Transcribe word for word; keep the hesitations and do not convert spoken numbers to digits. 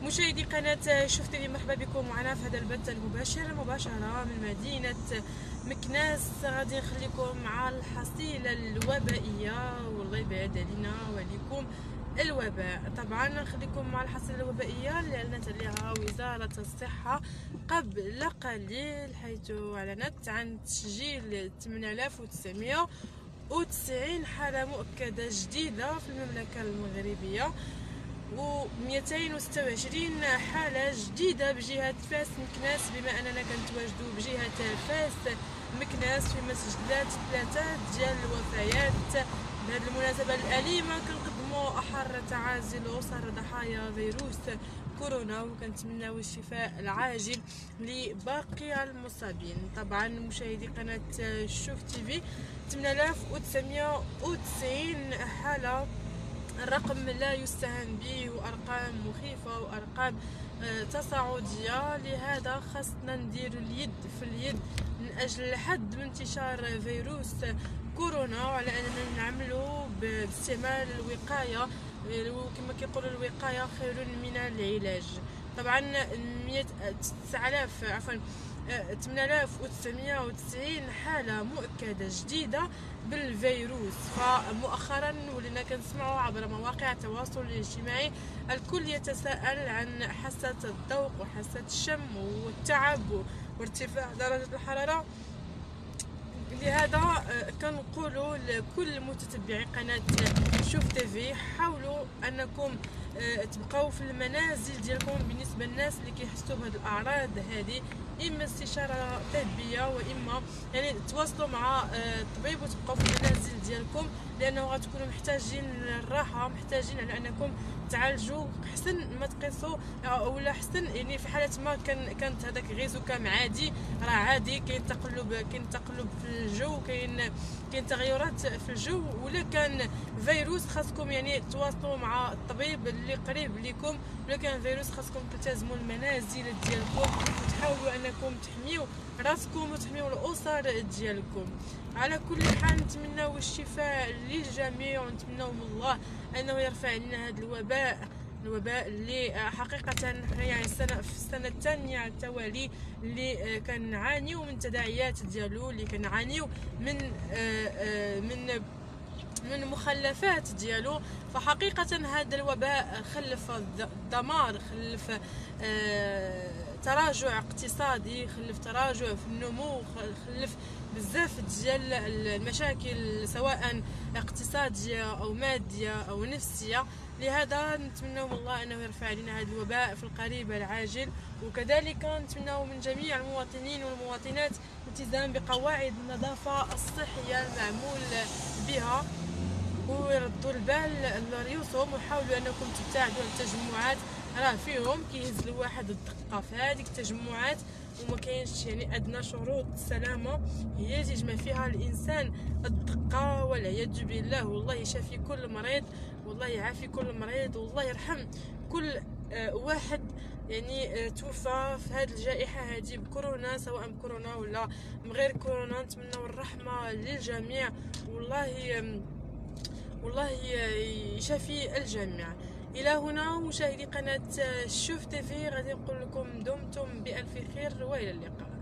مشاهدي قناة شوف تيفي، مرحبا بكم معنا في هذا البث المباشر مباشرة من مدينة مكناس. غادي نخليكم مع الحصيلة الوبائية، والله يبعد علينا وعليكم الوباء. طبعا نخليكم مع الحصيلة الوبائية اللي اعلنت عليها وزارة الصحة قبل قليل، حيث اعلنت عن تسجيل ثمانية آلاف وتسعمائة وتسعين حالة مؤكدة جديدة في المملكة المغربية، و مئتين وستة وعشرين حالة جديدة بجهة فاس مكناس، بما أننا كنتواجدوا بجهة فاس مكناس فيما سجلات ثلاثة ديال الوفيات. بهذه المناسبة الأليمة كنقدموا أحر تعازي لأسر ضحايا فيروس كورونا، وكنتمناو الشفاء العاجل لباقي المصابين. طبعا مشاهدي قناة شوف تيفي، ثمانية آلاف وتسعمائة وتسعين حالة الرقم لا يستهان به، وارقام مخيفه وارقام تصاعديه. لهذا خاصنا ندير اليد في اليد من اجل الحد من انتشار فيروس كورونا، وعلى اننا نعملوا باستعمال الوقايه، وكما كيقولوا الوقايه خير من العلاج. طبعا تسعة آلاف عفوا ثمانية آلاف وتسعمائة وتسعين حالة مؤكدة جديدة بالفيروس. فمؤخرا ولينا كنسمعوا عبر مواقع التواصل الاجتماعي الكل يتساءل عن حاسة الذوق وحاسة الشم والتعب وارتفاع درجة الحرارة. لهذا كنقولوا لكل متتبعي قناة شوف تيفي، حاولوا انكم تبقاو في المنازل ديالكم بالنسبه للناس اللي كيحسوا بهذه الاعراض هذه، اما استشاره طبيه واما يعني تواصلوا مع الطبيب وتبقاو في المنازل ديالكم، لانه غتكونوا محتاجين الراحه، محتاجين على انكم تعالجوا. حسن ما تقيسوا ولا حسن يعني في حاله ما كان كانت هذاك غير زكام عادي، راه عادي، كاين تقلب كاين تقلب في الجو، كاين كاين تغيرات في الجو، ولا كان فيروس خاصكم يعني تواصلوا مع الطبيب اللي قريب لكم. ولا كان فيروس خاصكم تلتزموا المنازل ديالكم وتحاولوا انكم تحميوا راسكم وتحميوا الاسر ديالكم. على كل حال نتمناو الشفاء للجميع، ونتمناو من الله انه يرفع عنا هذا الوباء الوباء اللي حقيقه يعني السنه في السنه الثانيه على التوالي اللي كنعانيو من التداعيات ديالو، اللي كنعانيو من من من مخلفات ديالو. فحقيقه هذا الوباء خلف الدمار، خلف تراجع اقتصادي، خلف تراجع في النمو، خلف بزاف ديال المشاكل سواء اقتصاديه او ماديه او نفسيه. لهذا نتمنى من الله انه يرفع علينا هذا الوباء في القريب العاجل، وكذلك نتمنى من جميع المواطنين والمواطنات الالتزام بقواعد النظافه الصحيه المعمول بها، ويردوا البال لريوسهم، وحاولوا انكم تبتعدوا عن التجمعات. راه فيهم كيهز الواحد الدقه في هذيك التجمعات، وما كاينش يعني ادنى شروط السلامه هي تجمع فيها الانسان الدقه، والعياذ بالله. والله يشافي كل مريض، والله يعافي كل مريض، والله يرحم كل آه واحد يعني آه توفى في هذه الجائحه هذه بكورونا، سواء بكورونا ولا من غير كورونا. نتمنوا الرحمه للجميع، والله والله يشافي الجميع. الى هنا مشاهدي قناه شوف تيفي، غادي نقول لكم دمتم بالف خير والى اللقاء.